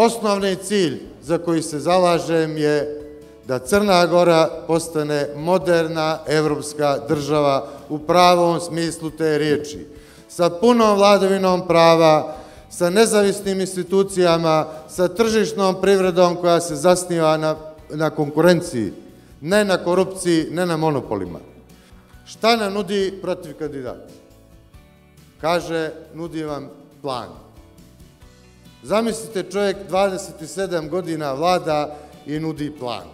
osnovni cilj za koji se zalažem je da Crna Gora postane moderna evropska država u pravom smislu te riječi, sa punom vladavinom prava, sa nezavisnim institucijama, sa tržišnom privredom koja se zasniva na konkurenciji, ne na korupciji, ne na monopolima. Šta nam nudi protiv kandidat? Kaže, nudi vam plan. Zamislite, čovjek 27 godina vlada i nudi plan.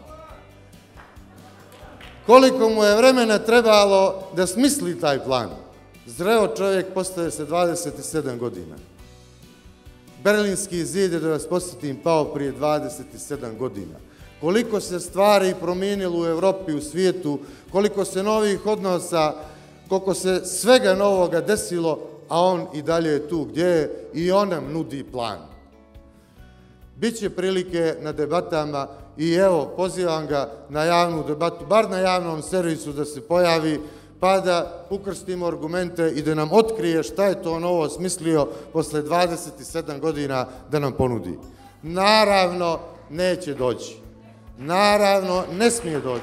Koliko mu je vremena trebalo da smisli taj plan? Zreo čovjek postaje se 27 godina. Berlinski zid je, da vas posjetim, pao prije 27 godina. Koliko se stvari promijenilo u Evropi, u svijetu, koliko se novih odnosa, koliko se svega novoga desilo, a on i dalje je tu gdje je i on nam nudi plan. Biće prilike na debatama i evo, pozivam ga na javnu debatu, bar na javnom servisu da se pojavi, pa da ukrstimo argumente i da nam otkrije šta je to novo smislio posle 27 godina da nam ponudi. Naravno, neće doći. Naravno, ne smije doći.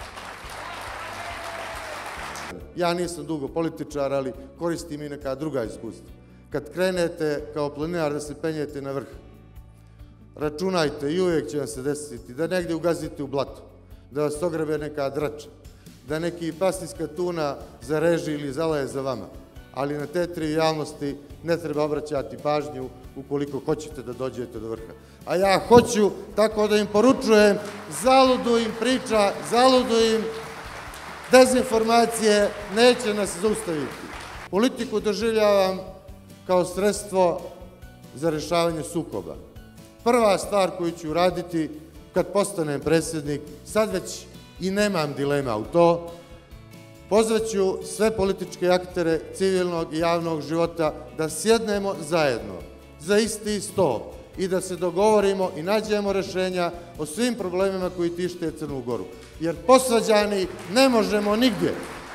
Ja nisam dugo političar, ali koristim i neka druga iskustva. Kad krenete kao planinar da se penjete na vrh, računajte i uvijek će vam se desiti da negdje ugazite u blato, da vas ogrebe neka drača, da neki pastinska tuna zareži ili zalaje za vama. Ali na te trivijalnosti ne treba obraćati pažnju ukoliko hoćete da dođete do vrha. A ja hoću, tako da im poručujem, zaludu im priča, zaludu im dezinformacije, neće nas zaustaviti. Politiku doživljavam kao sredstvo za rješavanje sukoba. Prva stvar koju ću uraditi kad postanem predsjednik, sad već i nemam dilema u to, pozvaću sve političke aktere civilnog i javnog života da sjednemo zajedno za isti sto i da se dogovorimo i nađemo rješenja o svim problemima koji tište Crnu Goru. Jer posvađani ne možemo nigdje.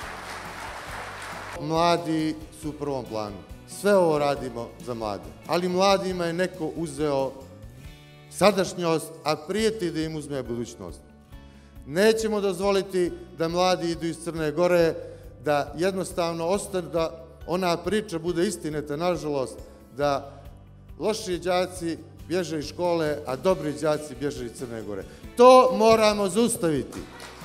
Mladi su u prvom planu. Sve ovo radimo za mlade. Ali mladima je neko uzeo sadašnjost, a prijeti da im uzme budućnost. Nećemo dozvoliti da mladi idu iz Crne Gore, da jednostavno ostane, da ona priča bude istinita, nažalost, da loši đaci bježe iz škole, a dobri đaci bježe iz Crne Gore. To moramo zaustaviti.